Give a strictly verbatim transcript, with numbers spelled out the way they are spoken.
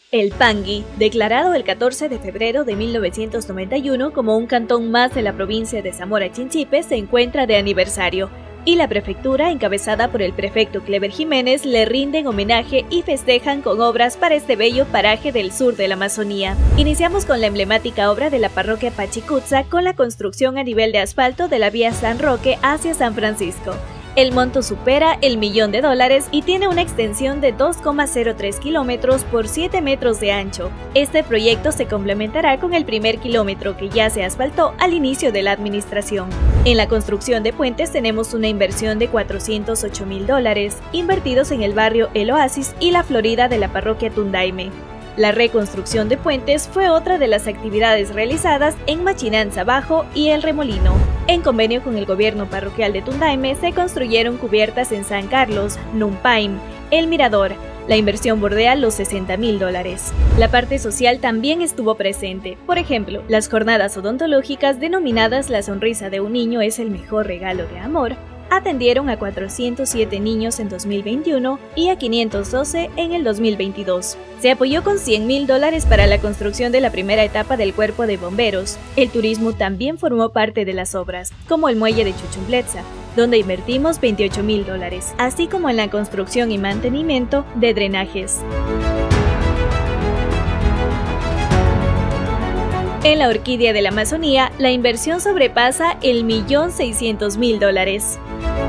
El Pangui, declarado el catorce de febrero de mil novecientos noventa y uno como un cantón más de la provincia de Zamora Chinchipe, se encuentra de aniversario, y la prefectura, encabezada por el prefecto Clever Jiménez, le rinden homenaje y festejan con obras para este bello paraje del sur de la Amazonía. Iniciamos con la emblemática obra de la parroquia Pachicutza con la construcción a nivel de asfalto de la vía San Roque hacia San Francisco. El monto supera el millón de dólares y tiene una extensión de dos coma cero tres kilómetros por siete metros de ancho. Este proyecto se complementará con el primer kilómetro que ya se asfaltó al inicio de la administración. En la construcción de puentes tenemos una inversión de cuatrocientos ocho mil dólares, invertidos en el barrio El Oasis y la Florida de la parroquia Tundaime. La reconstrucción de puentes fue otra de las actividades realizadas en Machinanza Bajo y El Remolino. En convenio con el gobierno parroquial de Tundaime se construyeron cubiertas en San Carlos, Numpaim, El Mirador. La inversión bordea los sesenta mil dólares. La parte social también estuvo presente. Por ejemplo, las jornadas odontológicas denominadas La sonrisa de un niño es el mejor regalo de amor, atendieron a cuatrocientos siete niños en dos mil veintiuno y a quinientos doce en el dos mil veintidós. Se apoyó con cien mil dólares para la construcción de la primera etapa del cuerpo de bomberos. El turismo también formó parte de las obras, como el muelle de Chuchumbletza, donde invertimos veintiocho mil dólares, así como en la construcción y mantenimiento de drenajes. En la Orquídea de la Amazonía, la inversión sobrepasa el millón seiscientos mil dólares.